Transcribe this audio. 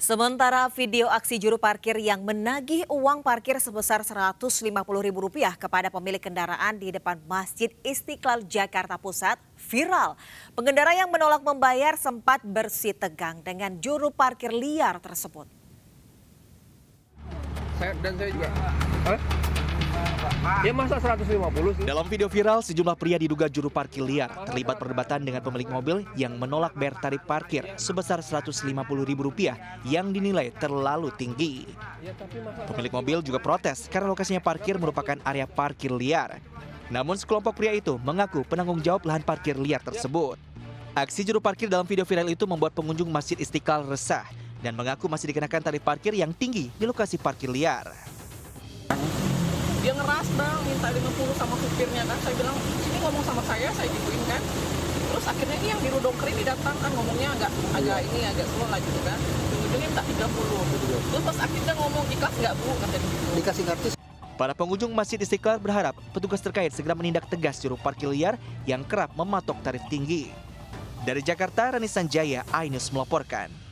Sementara video aksi juru parkir yang menagih uang parkir sebesar Rp150.000 kepada pemilik kendaraan di depan Masjid Istiqlal Jakarta Pusat viral. Pengendara yang menolak membayar sempat bersitegang dengan juru parkir liar tersebut. Saya juga. Ya masa 150 sih? Dalam video viral, sejumlah pria diduga juru parkir liar terlibat perdebatan dengan pemilik mobil yang menolak bayar tarif parkir sebesar Rp150.000 yang dinilai terlalu tinggi. Pemilik mobil juga protes karena lokasinya parkir merupakan area parkir liar. Namun sekelompok pria itu mengaku penanggung jawab lahan parkir liar tersebut. Aksi juru parkir dalam video viral itu membuat pengunjung Masjid Istiqlal resah dan mengaku masih dikenakan tarif parkir yang tinggi di lokasi parkir liar. Dia ngeras bang, minta 50 sama supirnya kan. Saya bilang, sini ngomong sama saya gituin kan. Terus akhirnya ini yang biru dongker ini datang kan, ngomongnya agak slow lah gitu kan. Ujungnya minta 30. Terus pas akhirnya ngomong, ikhlas nggak bu, katanya gitu. Dikasih kartu. Para pengunjung Masjid Istiqlal berharap petugas terkait segera menindak tegas juru parkir liar yang kerap mematok tarif tinggi. Dari Jakarta, Rani Sanjaya, iNews melaporkan.